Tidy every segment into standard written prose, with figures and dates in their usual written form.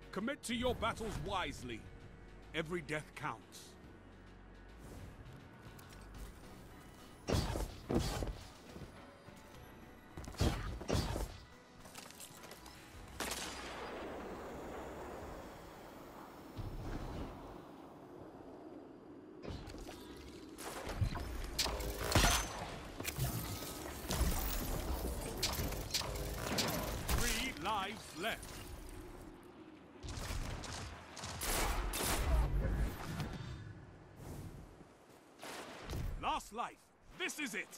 Commit to your battles wisely. Every death counts. Lives left. Last life. This is it.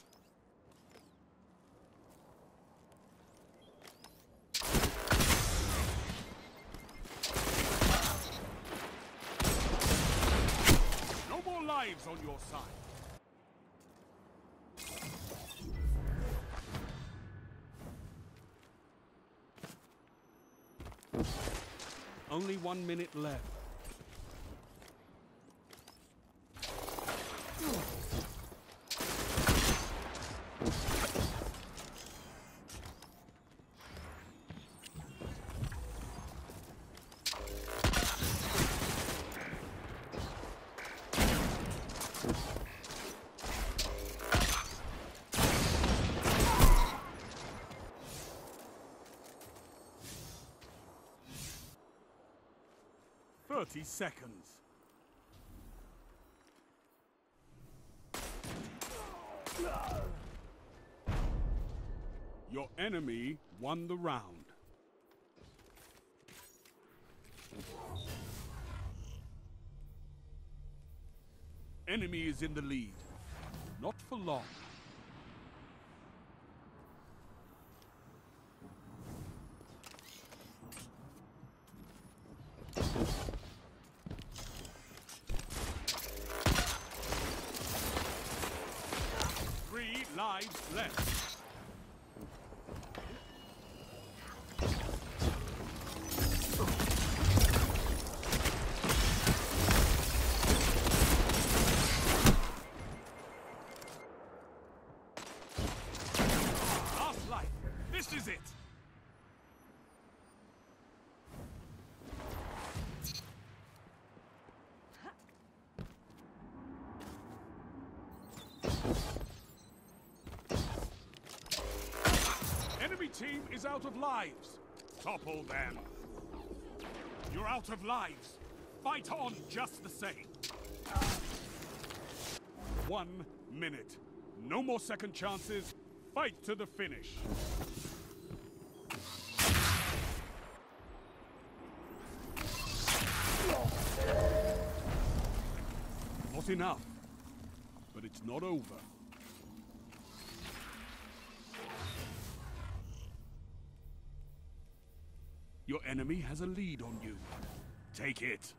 No more lives on your side. Only 1 minute left. Thirty seconds. Your enemy won the round. Enemy is in the lead. Not for long. Lives left. Last life. This is it. Enemy team is out of lives. Topple them. You're out of lives. Fight on just the same. 1 minute. No more second chances. Fight to the finish. Not enough. But it's not over. Your enemy has a lead on you. Take it.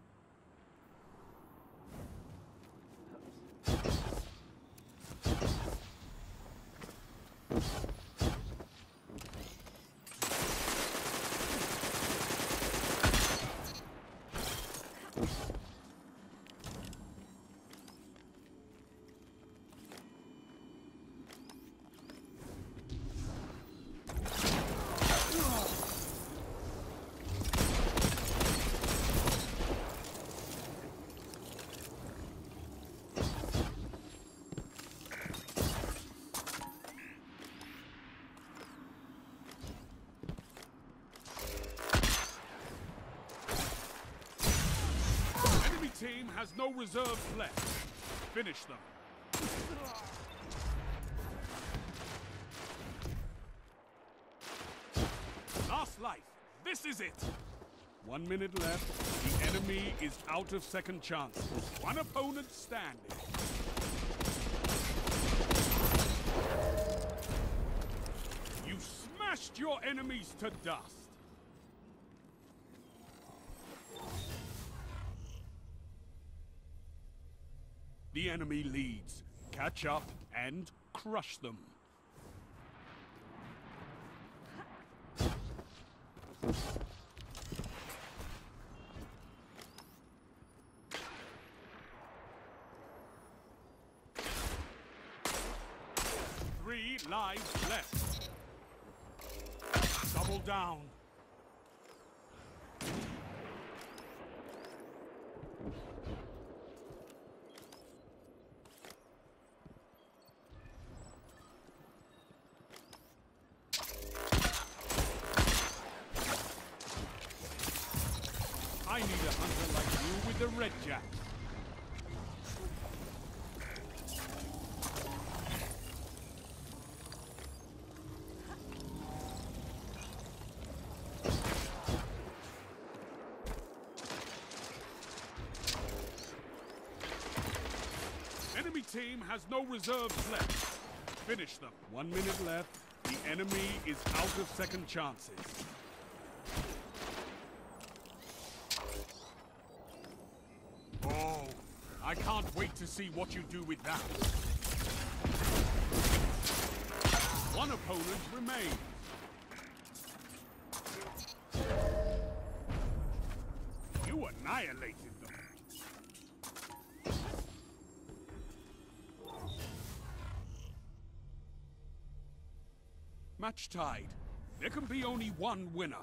Team has no reserves left. Finish them. Last life. This is it. 1 minute left. The enemy is out of second chances. One opponent standing. You smashed your enemies to dust. The enemy leads. Catch up and crush them. Three lives left. Double down. gap. Enemy team has no reserves left. Finish them. 1 minute left. The enemy is out of second chances. Oh, I can't wait to see what you do with that. One opponent remains. You annihilated them. Match tied. There can be only one winner.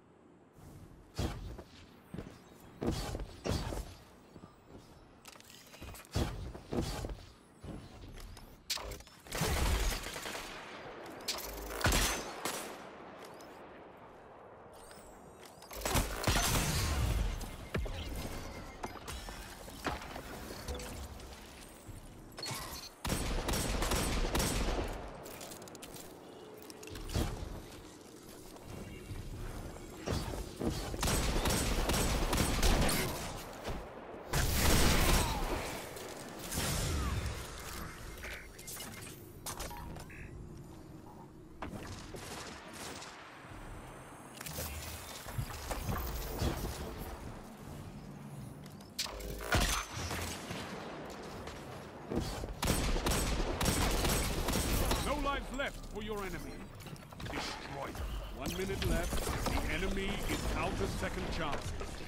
No lives left for your enemy. Destroy them. 1 minute left. The enemy is out of second chances.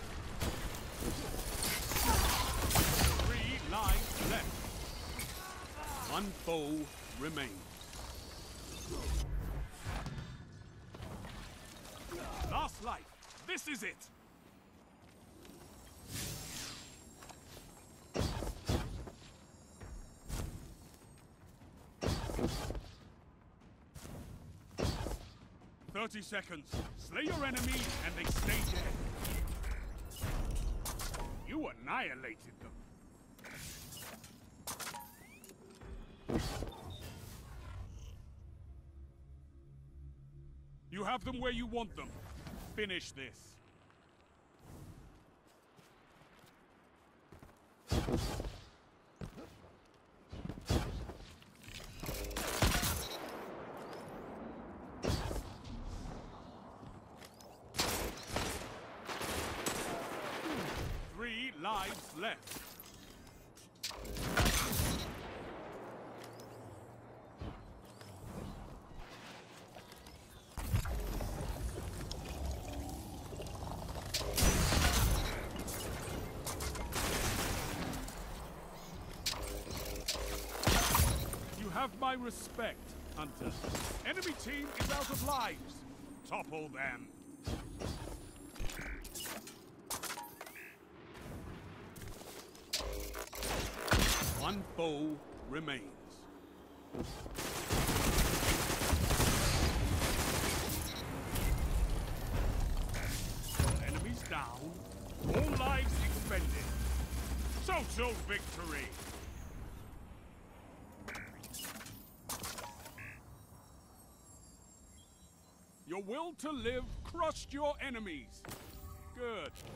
3 lives left. One foe remains. Last life. This is it. "30 seconds. Slay your enemy and they stay dead." You annihilated them. You have them where you want them. Finish this. Lives left. You have my respect, Hunter. Enemy team is out of lives. Topple them. One foe remains. Enemies down. All lives expended. Total victory. Your will to live crushed your enemies. Good.